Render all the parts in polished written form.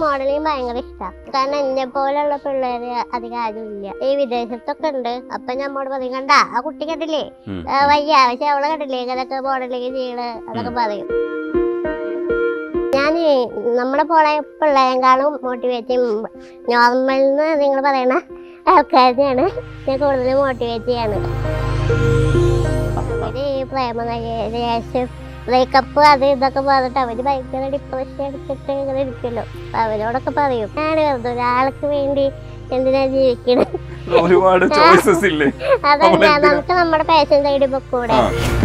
Modelling ഭയങ്കര ഇഷ്ടമാണ്. കാരണം എന്നെ പോലെയുള്ള പിള്ളേര് അധികം ആരും ഇല്ല. ഈ വിദേശത്തൊക്കെ ഉണ്ട്. അപ്പൊ നമ്മോട് പറയും, കണ്ട ആ കുട്ടി കണ്ടില്ലേ വയ്യ, പക്ഷെ അവളെ കണ്ടില്ലേ ഇതൊക്കെ മോഡലിംഗ് ചെയ്യണ്, അതൊക്കെ പറയും. ഞാൻ നമ്മുടെ പിള്ളേരെക്കാളും മോട്ടിവേറ്റ് നോർമൽന്ന് നിങ്ങൾ പറയണ ആൾക്കാരെയാണ് ഞാൻ കൂടുതൽ മോട്ടിവേറ്റ് ചെയ്യാണ്. ബ്രേക്കപ്പ് അത് ഇതൊക്കെ പറഞ്ഞിട്ട് അവര് ഭയങ്കര ഡിപ്രഷൻ എടുത്തിട്ട് ഇങ്ങനെ ഇരിക്കല്ലോ. അപ്പൊ അവരോടൊക്കെ പറയും, ഞാൻ വെറുതെ ഒരാൾക്ക് വേണ്ടി എന്തിനാ ജീവിക്കണം, അതല്ല നമുക്ക് നമ്മുടെ പാഷൻ സൈഡിൽ പൊക്കൂടെ.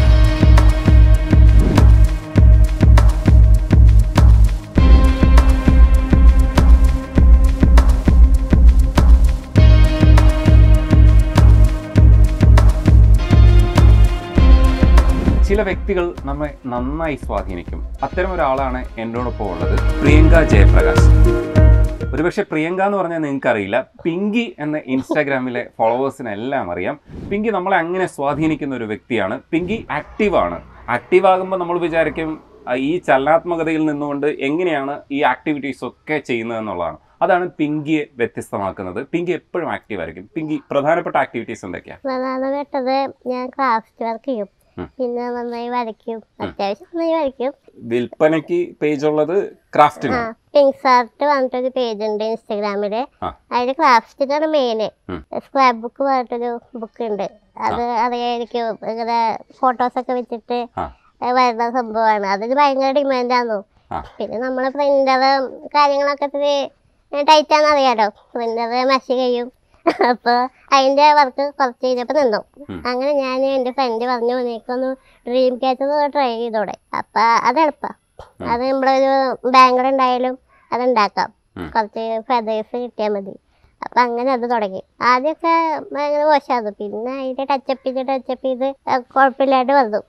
ചില വ്യക്തികൾ നമ്മെ നന്നായി സ്വാധീനിക്കും. അത്തരം ഒരാളാണ് എന്നോടൊപ്പം ഉള്ളത്, പ്രിയങ്ക ജയപ്രകാശ്. ഒരുപക്ഷെ പ്രിയങ്ക എന്ന് പറഞ്ഞാൽ നിങ്ങൾക്കറിയില്ല, പിങ്കി എന്ന ഇൻസ്റ്റാഗ്രാമിലെ ഫോളോവേഴ്സിനെല്ലാം അറിയാം. പിങ്കി നമ്മളെ അങ്ങനെ സ്വാധീനിക്കുന്ന ഒരു വ്യക്തിയാണ്. പിങ്കി ആക്റ്റീവാണ്. ആക്റ്റീവാകുമ്പോൾ നമ്മൾ വിചാരിക്കും ഈ ചലനാത്മകതയിൽ നിന്നുകൊണ്ട് എങ്ങനെയാണ് ഈ ആക്ടിവിറ്റീസ് ഒക്കെ ചെയ്യുന്നതെന്നുള്ളതാണ്. അതാണ് പിങ്കിയെ വ്യത്യസ്തമാക്കുന്നത്. പിങ്കി എപ്പോഴും ആക്റ്റീവ് ആയിരിക്കും. പിങ്കി പ്രധാനപ്പെട്ട ആക്ടിവിറ്റീസ് എന്തൊക്കെയാണ്? പ്രധാനപ്പെട്ടത് ഞാൻ ക്രാഫ്റ്റ് വർക്ക് ചെയ്യും, പിന്നെ നന്നായി വരയ്ക്കും, അത്യാവശ്യം നന്നായി വരയ്ക്കും. വിൽപ്പനയ്ക്ക് പേജ് ഉള്ളത് ക്രാഫ്റ്റിന്. പിങ്ക് ആർട്ട് പറഞ്ഞിട്ടൊരു പേജ് ഉണ്ട് ഇൻസ്റ്റാഗ്രാമില്. അതില് ക്രാഫ്റ്റിനാണ് മെയിന്. സ്ക്രാപ്പ് ബുക്ക് പറഞ്ഞിട്ടൊരു ബുക്ക് ഉണ്ട്. അത് അറിയായിരിക്കും, ഇങ്ങനെ ഫോട്ടോസൊക്കെ വെച്ചിട്ട് വരുന്ന സംഭവമാണ്. അതിന് ഭയങ്കര ഡിമാൻഡാന്നു. പിന്നെ നമ്മള് പ്രിന്റർ കാര്യങ്ങളൊക്കെ ഇത്തിരി ടൈറ്റാന്ന് അറിയാലോ. പ്രിന്റർ മഷി കഴിയും. അപ്പൊ അതിന്റെ വർക്ക് കുറച്ച് കഴിഞ്ഞപ്പോ നിന്നു. അങ്ങനെ ഞാൻ എന്റെ ഫ്രണ്ട് പറഞ്ഞു, നീക്കൊന്ന് ഡ്രീം ക്യാച്ചർ ട്രൈ ചെയ്തോടെ. അപ്പൊ അത് എളുപ്പാ. അത് നമ്മളൊരു ബാങ്കർ ഉണ്ടായാലും അതുണ്ടാക്കാം. കുറച്ച് ഫെദേഴ്സ് കിട്ടിയാൽ മതി. അപ്പൊ അങ്ങനെ അത് തുടങ്ങി. ആദ്യമൊക്കെ ഭയങ്കര മോശമായിരുന്നു. പിന്നെ അതിന്റെ ടച്ചപ്പ് ചെയ്ത് കുഴപ്പമില്ലാണ്ട് വന്നു.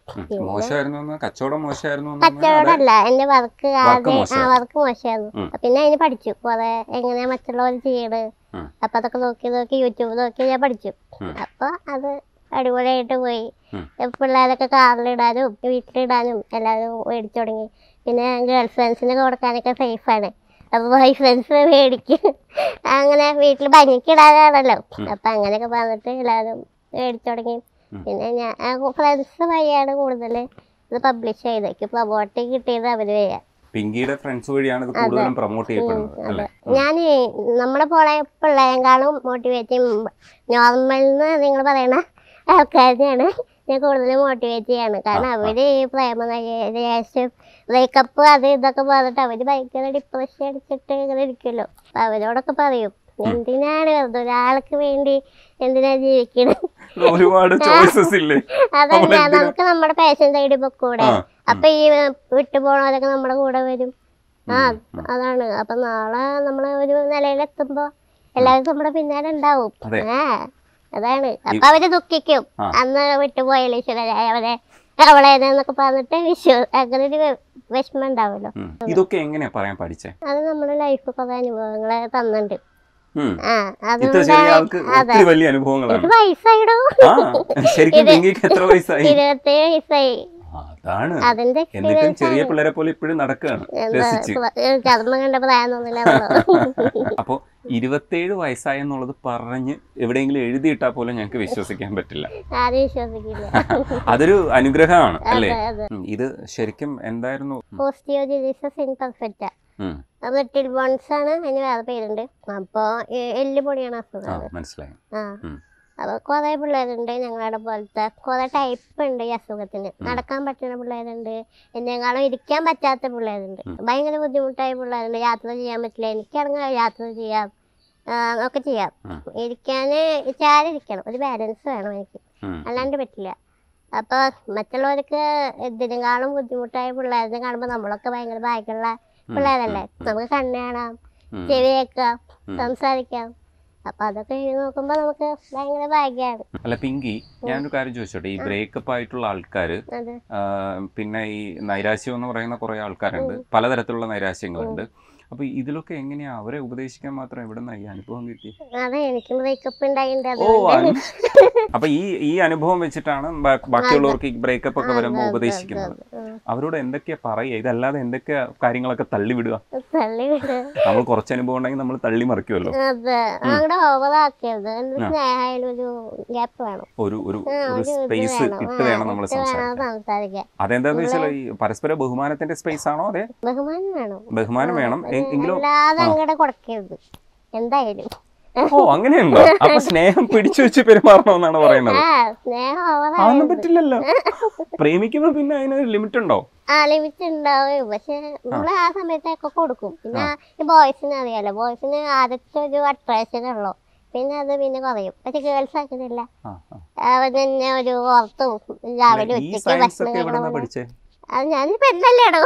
കച്ചവടമല്ല, എന്റെ വർക്ക് വർക്ക് മോശമായിരുന്നു. പിന്നെ അതിന് പഠിച്ചു കുറെ, എങ്ങനെയാ മറ്റുള്ളവർ ചെയ്യണത്. അപ്പൊ അതൊക്കെ നോക്കി യൂട്യൂബ് നോക്കി ഞാൻ പഠിച്ചു. അപ്പൊ അത് അടിപൊളിയായിട്ട് പോയി. പിള്ളേരൊക്കെ കാറിലിടാനും വീട്ടിലിടാനും എല്ലാവരും മേടിച്ചു തുടങ്ങി. പിന്നെ ഗേൾ ഫ്രണ്ട്സിനൊക്കെ കൊടുക്കാനൊക്കെ സേഫാണ്. അപ്പൊ ബോയ് ഫ്രണ്ട്സ് മേടിക്കും. അങ്ങനെ വീട്ടിൽ ഭംഗിക്കിടാനാണല്ലോ. അപ്പൊ അങ്ങനെയൊക്കെ പറഞ്ഞിട്ട് എല്ലാവരും മേടിച്ചു തുടങ്ങി. പിന്നെ ഞാൻ ഫ്രണ്ട്സ് വഴിയാണ് കൂടുതൽ ഇത് പബ്ലിഷ് ചെയ്തേക്ക്. പ്രൊമോട്ട് കിട്ടിയത് അവര് വഴിയാ. പിങ്കിയുടെ ഫ്രണ്ട്സ് വഴിയാണ് ഇത് കൂടുതലും പ്രൊമോട്ട് ചെയ്യപ്പെടുന്നത്. ഞാൻ നമ്മുടെ പിള്ളേരെക്കാളും മോട്ടിവേറ്റ് നോർമൽന്ന് നിങ്ങൾ പറയണ ആൾക്കാരെയാണ് ഞാൻ കൂടുതൽ മോട്ടിവേറ്റ് ചെയ്യാണ്. കാരണം അവര് ഈ ബ്രേക്കപ്പ് അത് ഇതൊക്കെ പറഞ്ഞിട്ട് അവര് ഭയങ്കര ഡിപ്രഷൻ അടിച്ചിട്ട് ഇങ്ങനെ ഇരിക്കല്ലോ. അപ്പൊ അവരോടൊക്കെ പറയും, എന്തിനാണ് വെറുതെ ഒരാൾക്ക് വേണ്ടി എന്തിനാ ജീവിക്കണം, അതല്ല നമുക്ക് നമ്മുടെ പാഷൻ സൈഡിൽ പൊക്കൂടെ. അപ്പൊ ഈ വിട്ടുപോണവരൊക്കെ നമ്മുടെ കൂടെ വരും. അതാണ്. അപ്പൊ നാളെ നമ്മള് ഒരു നിലയിലെത്തുമ്പോ എല്ലാവരും നമ്മുടെ പിന്നാലെ ഉണ്ടാവും. അതാണ്. അപ്പൊ അവര് ദുഃഖിക്കും, അന്ന് വിട്ടുപോയാലേ അവളേന്നൊക്കെ പറഞ്ഞിട്ട് അങ്ങനെ ഒരു വിഷമം ഉണ്ടാവുമല്ലോ. ഇതൊക്കെ എങ്ങനെയാ പറയാൻ പഠിച്ചേ? അത് നമ്മുടെ ലൈഫ് കുറെ അനുഭവങ്ങള് തന്നിട്ടുണ്ട്. വയസ്സായിടോ, 27 വയസ്സായി. അതിന്റെ ചെറിയ പിള്ളേരെ പോലെ ഇപ്പോഴും നടക്കുകയാണ്. ചർമ്മം കണ്ട പ്രായമൊന്നുമില്ല. അപ്പൊ 27 വയസ്സായെന്നുള്ളത് പറഞ്ഞ് എവിടെയെങ്കിലും എഴുതിയിട്ടാ പോലും ഞങ്ങൾക്ക് വിശ്വസിക്കാൻ പറ്റില്ല. ആരും വിശ്വസിക്കില്ല. അതൊരു അനുഗ്രഹമാണ് അല്ലേ? ഇത് ശരിക്കും എന്തായിരുന്നു? Osteogenesis imperfecta. ബ്രിട്ടിൽ ബോൺസ് ആണ്, അതിന് വേറെ പേരുണ്ട്. അപ്പൊ എല്ലുപൊടിയാണ് അസുഖം. മനസ്സിലായി. അപ്പൊ കുറെ പിള്ളേരുണ്ട് ഞങ്ങളുടെ പോലത്തെ. കുറെ ടൈപ്പ് ഉണ്ട് ഈ അസുഖത്തിന്. നടക്കാൻ പറ്റുന്ന പിള്ളേരുണ്ട്, എന്നെക്കാളും ഇരിക്കാൻ പറ്റാത്ത പിള്ളേരുണ്ട്, ഭയങ്കര ബുദ്ധിമുട്ടായ പിള്ളേരുണ്ട്. യാത്ര ചെയ്യാൻ പറ്റില്ല. എനിക്കാണെങ്കിൽ യാത്ര ചെയ്യാം, ഒക്കെ ചെയ്യാം. ഇരിക്കാന് ചാരിരിക്കണം, ഒരു ബാലൻസ് വേണം എനിക്ക്, അല്ലാണ്ട് പറ്റില്ല. അപ്പൊ മറ്റുള്ളവർക്ക് ഇതിനെക്കാളും ബുദ്ധിമുട്ടായ പിള്ളേരെ കാണുമ്പോൾ നമ്മളൊക്കെ ഭയങ്കര ഭാഗ്യമുള്ള പിള്ളേരല്ലേ. നമുക്ക് കണ്ണ് കാണാം, ചെവി കേൾക്കാം, സംസാരിക്കാം. അപ്പൊ അതൊക്കെ നോക്കുമ്പോ നമുക്ക് ഭയങ്കര ഭാഗ്യമാണ്. അല്ല പിങ്കി, ഞാനൊരു കാര്യം ചോദിച്ചോട്ടെ. ഈ ബ്രേക്കപ്പ് ആയിട്ടുള്ള ആൾക്കാര്, പിന്നെ ഈ നൈരാശ്യം എന്ന് പറയുന്ന കുറെ ആൾക്കാരുണ്ട്, പലതരത്തിലുള്ള നൈരാശ്യങ്ങളുണ്ട്. അപ്പൊ ഇതിലൊക്കെ എങ്ങനെയാ അവരെ ഉപദേശിക്കാൻ മാത്രം എവിടുന്ന ഈ അനുഭവം കിട്ടി? അതെ, എനിക്ക് ബ്രേക്കപ്പ് ഉണ്ടായിട്ടുണ്ട്. അപ്പൊ ഈ അനുഭവം വെച്ചിട്ടാണ് ബാക്കിയുള്ളവർക്ക് ഈ ബ്രേക്കപ്പ് ഒക്കെ വരുമ്പോ ഉപദേശിക്കുന്നത്. അവരോട് എന്തൊക്കെയാ പറയുക? ഇതല്ലാതെ എന്തൊക്കെ കാര്യങ്ങളൊക്കെ തള്ളിവിടുക? നമ്മൾ കുറച്ച് അനുഭവം ഉണ്ടെങ്കിൽ നമ്മൾ തള്ളി മറിക്കുമല്ലോ. ഒരു സ്പേസ് ഇട്ട് വേണം നമ്മൾ സംസാരിക്കാൻ. അതെന്താന്ന് വെച്ചാൽ ഈ പരസ്പര ബഹുമാനത്തിന്റെ സ്പേസ് ആണോ? അതെ, ബഹുമാനം വേണം. എങ്കിലും എന്തായാലും ഓ അങ്ങനെയുണ്ടോ? അപ്പൊ സ്നേഹം പിടിച്ചു വെച്ച് പെരുമാറണമെന്നാണ് പറയുന്നത്. അതൊന്നും പറ്റില്ലല്ലോ. പ്രേമിക്കുമ്പോ പിന്നെ അതിനൊരു ലിമിറ്റ് ഉണ്ടോ? ലിമിറ്റ് ഉണ്ടാവും. പക്ഷെ നമ്മള് ആ സമയത്തൊക്കെ കൊടുക്കും. പിന്നെ ഈ ബോയ്സിന് അറിയാലോ, ബോയ്സിന് ആദ്യത്തെ ഒരു അട്രാക്ഷൻ ഉള്ളു, പിന്നെ അത് പിന്നെ കുറയും. പക്ഷെ ഗേൾസ് ആക്കുന്നില്ല. അവൻ തന്നെ ഒരു ഓർത്തും രാവിലെ ഉച്ചയ്ക്ക് ഭക്ഷണം കഴിക്കണം. അത് ഞാനിപ്പോ എന്നല്ലേടോ.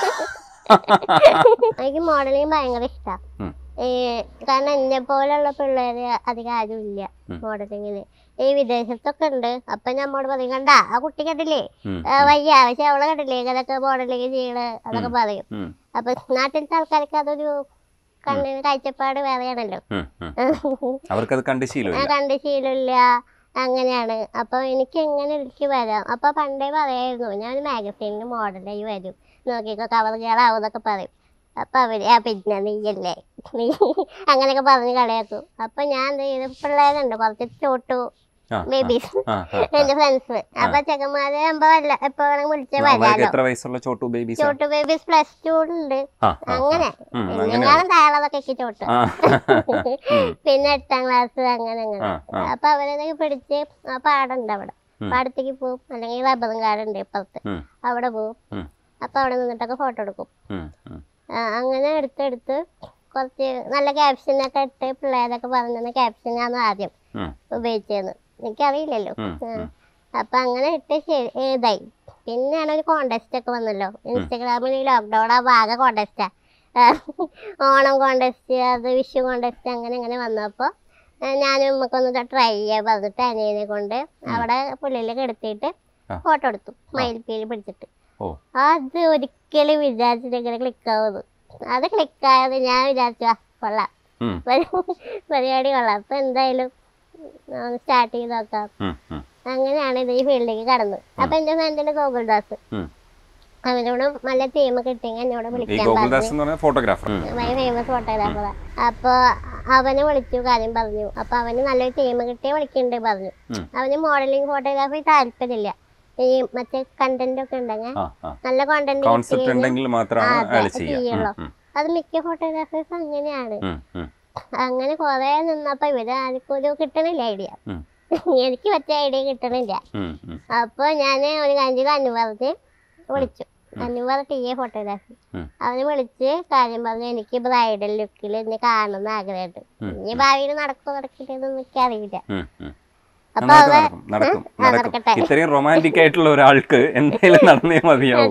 എനിക്ക് മോഡലിങ് ഭയങ്കര ഇഷ്ടമാണ്. കാരണം എന്നെ പോലുള്ള പിള്ളേര് അധികം ആരും ഇല്ല മോഡലിങ്ങിന്. ഈ വിദേശത്തൊക്കെ ഉണ്ട്. അപ്പൊ നമ്മോട് പറയും, കണ്ട ആ കുട്ടി കണ്ടില്ലേ വയ്യ, പക്ഷെ അവളെ കണ്ടില്ലേ അതൊക്കെ മോഡലിങ് ചെയ്യണ്, അതൊക്കെ പറയും. അപ്പൊ നാട്ടിലത്തെ ആൾക്കാർക്ക് അതൊരു കണ്ണിന് കാഴ്ചപ്പാട് വേറെയാണല്ലോ. കണ്ട് ശീലമില്ല, അങ്ങനെയാണ്. അപ്പൊ എനിക്ക് എങ്ങനെ എനിക്ക് വരാം. അപ്പൊ പണ്ടേ പറയായിരുന്നു, ഞാൻ മാഗസീനിന് മോഡലായി വരും, നോക്കിക്കോ കവർ കേളാവും എന്നൊക്കെ പറയും. അപ്പൊ അവര് പിന്നെ നീയല്ലേ നീ അങ്ങനെയൊക്കെ പറഞ്ഞ് കളിയാക്കും. അപ്പൊ ഞാൻ എന്ത് ചെയ്തു, പിള്ളേരുണ്ട് കുറച്ച് ചോട്ടു ബേബീസ്, എന്റെ ഫ്രണ്ട്സ്. അപ്പൊ ചെക്കന്മാരെ എപ്പോ വേണമെങ്കിൽ വിളിച്ചാൽ വരാലോ. ചോട്ടു ബേബീസ് +2 ഉണ്ട്. അങ്ങനെ എന്നെക്കാളും താഴെതൊക്കെ ചോട്ട്. പിന്നെ 8ാം ക്ലാസ് അങ്ങനെ. അപ്പൊ അവരതൊക്കെ പിടിച്ച് ആ പാടുണ്ട്, അവിടെ പാടത്തേക്ക് പോവും. അല്ലെങ്കിൽ റബ്ബറും കാടുണ്ട് ഇപ്പുറത്ത്, അവിടെ പോവും. അപ്പൊ അവിടെ നിന്നിട്ടൊക്കെ ഫോട്ടോ എടുക്കും. അങ്ങനെ എടുത്തെടുത്ത് കുറച്ച് നല്ല ക്യാപ്ഷനൊക്കെ ഇട്ട് പിള്ളേരൊക്കെ പറഞ്ഞ ക്യാപ്ഷനാണ് ആദ്യം ഉപയോഗിച്ചതെന്ന് എനിക്കറിയില്ലല്ലോ. അപ്പൊ അങ്ങനെ ഇട്ട് ഇതായി. പിന്നെയാണ് ഒരു കോണ്ടസ്റ്റ് ഒക്കെ വന്നല്ലോ ഇൻസ്റ്റഗ്രാമിൽ. ലോക്ക്ഡൗൺ ആകുമ്പോൾ ആകെ കോണ്ടസ്റ്റാ. ഓണം കോണ്ടസ്റ്റ്, അത് വിഷു കോണ്ടസ്റ്റ്, അങ്ങനെ വന്നപ്പോൾ ഞാനും നമുക്കൊന്ന് ട്രൈ ചെയ്യാൻ പറഞ്ഞിട്ട് അനിയനെ കൊണ്ട് അവിടെ പുള്ളിയിൽ കിടത്തിയിട്ട് ഫോട്ടോ എടുത്തു, മയിൽപ്പീലി പിടിച്ചിട്ട്. അത് ഒരിക്കലും വിചാരിച്ചിട്ട് ഇങ്ങനെ ക്ലിക്കാവുന്നു. അത് ക്ലിക്കായത് ഞാൻ വിചാരിച്ചു കൊള്ളാം, പരിപാടി കൊള്ളാം, അപ്പൊ എന്തായാലും സ്റ്റാർട്ട് ചെയ്ത് നോക്കാം. അങ്ങനെയാണ് ഇത് ഈ ഫീൽഡിലേക്ക് കടന്നത്. അപ്പൊ എന്റെ ഫ്രണ്ടിന്റെ ഗോകുൽദാസ്, അവനോട് നല്ല തീം കിട്ടിയെങ്കിൽ എന്നോട് വിളിക്കാൻ പറഞ്ഞു. ഫേമസ് ഫോട്ടോഗ്രാഫറാ. അപ്പൊ അവനെ വിളിച്ചു, കാര്യം പറഞ്ഞു. അപ്പൊ അവന് നല്ലൊരു തീം കിട്ടിയ വിളിക്കണ്ട് പറഞ്ഞു. അവന് മോഡലിംഗ് ഫോട്ടോഗ്രാഫി താല്പര്യമില്ല, ഈ മറ്റേ കണ്ടന്റ് ഒക്കെ ഉണ്ടെങ്കിൽ നല്ല കണ്ടന്റ് ചെയ്യുള്ളൂ. അത് മിക്ക ഫോട്ടോഗ്രാഫേഴ്സ് അങ്ങനെയാണ്. അങ്ങനെ കൊറേ നിന്നപ്പോ ഇവര് ആർക്കും ഒരു കിട്ടണില്ല ഐഡിയ. എനിക്ക് പറ്റിയ ഐഡിയ കിട്ടണില്ല. അപ്പൊ ഞാന് ഒരു കാര്യം അനുവറിന് വിളിച്ചു, അനുവർ TA ഫോട്ടോഗ്രാഫി. അവന് വിളിച്ച് കാര്യം പറഞ്ഞു, എനിക്ക് ബ്രൈഡൽ ലുക്കിൽ എന്നെ കാണുന്ന ആഗ്രഹമുണ്ട്. ഇനി ഭാവിയിൽ നടക്കില്ലെന്നൊന്നും എനിക്കറിയില്ല. ഇത്രയും റൊമാൻറ്റിക് ആയിട്ടുള്ള ഒരാൾക്ക് എന്തായാലും നടന്നേ മതിയാവും.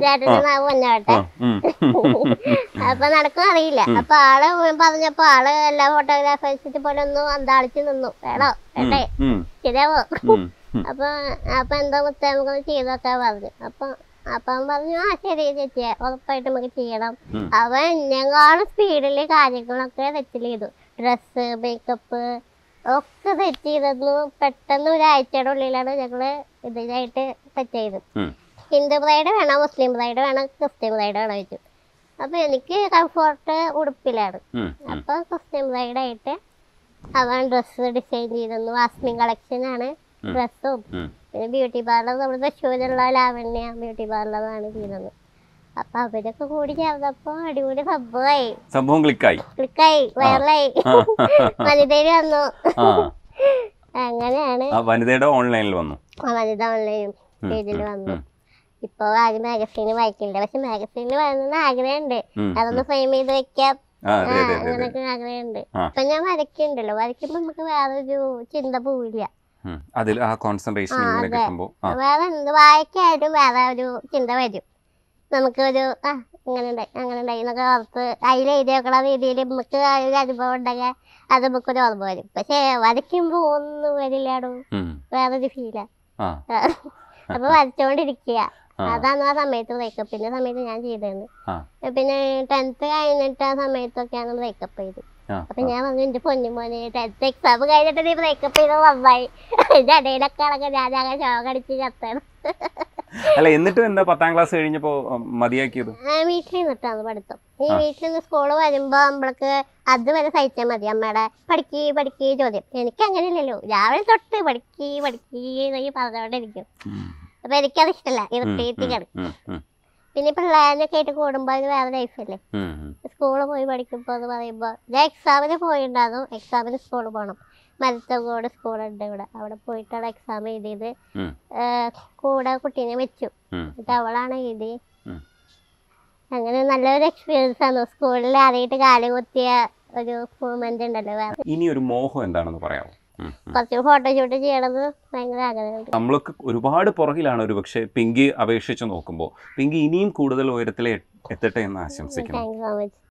അപ്പൊ നടക്കും അറിയില്ല. അപ്പൊ ആള് പറഞ്ഞപ്പോ ആള് എല്ലാ ഫോട്ടോഗ്രാഫേഴ്സിനെ പോലെ ഒന്ന് അന്താളിച്ച് നിന്നു, വേണോ വേണ്ടേ ശരിയാവോ. അപ്പൊ എന്താ മുത്തേ നമുക്കൊന്ന് ചെയ്തൊക്കെ പറഞ്ഞു. അപ്പം പറഞ്ഞു, ആ ശരി ചേച്ചിയെ ഉറപ്പായിട്ട് നമുക്ക് ചെയ്യണം. അവൻ എന്നെക്കാളും സ്പീഡില് കാര്യങ്ങളൊക്കെ സെറ്റിൽ ചെയ്തു. ഡ്രസ്സ്, മേക്കപ്പ് ഒക്കെ സെറ്റ് ചെയ്തു. പെട്ടെന്ന് ഒരാഴ്ചയുടെ ഉള്ളിലാണ് ഞങ്ങള് ഇതിനായിട്ട് സെറ്റ് ചെയ്തത്. ഹിന്ദു ബ്രൈഡ് വേണോ, മുസ്ലിം ബ്രൈഡ് വേണോ, ക്രിസ്ത്യൻ ബ്രൈഡ് വേണോ ചോദിച്ചു. അപ്പൊ എനിക്ക് കംഫോർട്ട് ഉടുപ്പിലാണ്. അപ്പൊ ക്രിസ്ത്യൻ ബ്രൈഡായിട്ട് അവൻ ഡ്രസ്സ് ഡിസൈൻ ചെയ്തിരുന്നു. ആസ്മിൻ കളക്ഷൻ ആണ് ഡ്രസ്സും. പിന്നെ ബ്യൂട്ടി പാർലർ നമ്മുടെ തൃശ്ശൂരുള്ള ലാവണ്യ ബ്യൂട്ടി പാർലറാണ് ചെയ്തത്. അപ്പൊ അവരൊക്കെ കൂടി ചേർന്നപ്പോ അടിപൊളി സംഭവം ക്ലിക്കായി വൈറലായി. വനിതയിൽ വന്നു. അങ്ങനെയാണ് വനിതയുടെ ഓൺലൈനിൽ വന്നു. വനിത ഓൺലൈൻ പേജിൽ വന്നു. ഇപ്പൊ ആരും മാഗസീന് വായിക്കില്ല, പക്ഷെ മാഗസീനിൽ വരുന്ന ആഗ്രഹമുണ്ട്. അതൊന്ന് ഫ്രെയിം ചെയ്ത് വെക്കാം, അങ്ങനൊക്കെ ആഗ്രഹമുണ്ട്. ഇപ്പൊ ഞാൻ വരയ്ക്കുന്നുണ്ടല്ലോ, വരയ്ക്കുമ്പോ നമുക്ക് വേറൊരു ചിന്ത പോവില്ല. വേറെ എന്ത് വായിക്കായാലും വേറെ ഒരു ചിന്ത വരും. നമുക്കൊരു ഇങ്ങനെ ഉണ്ടായി എന്നൊക്കെ ഓർത്ത് അതിൽ എഴുതി വെക്കണ രീതിയിൽ നമുക്ക് ഒരു അനുഭവം ഉണ്ടെങ്കിൽ അത് നമുക്കൊരു ഓർമ്മ വരും. പക്ഷെ വരയ്ക്കുമ്പോ ഒന്നും വരില്ലാടോ, വേറൊരു ഫീലാ. അപ്പൊ വരച്ചോണ്ടിരിക്കുക. അതാണ് ആ സമയത്ത് ബ്രേക്കപ്പിന്റെ സമയത്ത് ഞാൻ ചെയ്തത്. പിന്നെ 10th കഴിഞ്ഞിട്ട് ആ സമയത്തൊക്കെയാണ് ബ്രേക്കപ്പ് ചെയ്തത്. അപ്പൊ ഞാൻ പറഞ്ഞു, എന്റെ പൊന്നുമോനെ 10th എക്സാം കഴിഞ്ഞിട്ട് നീ ബ്രേക്കപ്പ് ചെയ്ത് നന്നായി. എന്റെ ഇടയിലൊക്കെ ഞാൻ ശോകം അടിച്ച് ചത്തണം. അല്ല എന്നിട്ടും എന്താ 10ാം ക്ലാസ് കഴിഞ്ഞപ്പോ മതിയാക്കിയത്? വീട്ടിൽ നിന്നിട്ടാണ് പഠിത്തം. ഈ വീട്ടിൽ നിന്ന് സ്കൂള് വരുമ്പോ നമ്മൾക്ക് അതുവരെ സഹിച്ചാൽ മതി അമ്മയുടെ പഠിക്ക് ചോദ്യം. എനിക്ക് അങ്ങനെയല്ലല്ലോ, രാവിലെ തൊട്ട് പഠിക്ക് എന്നൊക്കെ പറഞ്ഞോണ്ടിരിക്കും. അപ്പൊ എനിക്കത് ഇഷ്ടമല്ല, ഇറിറ്റേറ്റിംഗ്. പിന്നെ പിള്ളേരൊക്കെ ആയിട്ട് കൂടുമ്പോ അത് വേറെ ലൈഫല്ലേ. സ്കൂളിൽ പോയി പഠിക്കുമ്പോ എന്ന് പറയുമ്പോ ഞാൻ എക്സാമിന് പോയിണ്ടായിരുന്നു. എക്സാമിന് സ്കൂളിൽ പോകണം. മരത്തങ്കോട് സ്കൂളുണ്ട് ഇവിടെ, അവിടെ പോയിട്ടാണ് എക്സാം എഴുതിയത്. കൂടെ കുട്ടീനെ വെച്ചു, എന്നിട്ട് അവളാണ് എഴുതി. അങ്ങനെ നല്ലൊരു എക്സ്പീരിയൻസ് ആണ്. സ്കൂളിൽ ആദ്യമായിട്ട് കാല് കുത്തിയ ഒരു മൂമെന്റ് ഉണ്ടല്ലോ. വേറെ ഇനി ഒരു മോഹം എന്താണെന്ന് പറയാമോ? കുറച്ച് ഫോട്ടോഷൂട്ട് ചെയ്യണമെന്ന് ഭയങ്കര ആഗ്രഹമുണ്ട്. നമ്മളൊക്കെ ഒരുപാട് പുറകിലാണ് ഒരു പക്ഷേ പിങ്കി അപേക്ഷിച്ച് നോക്കുമ്പോൾ. പിങ്കി ഇനിയും കൂടുതൽ ഉയരത്തിൽ എത്തട്ടെ എന്ന് ആശംസിക്കുന്നു. Thank you so much.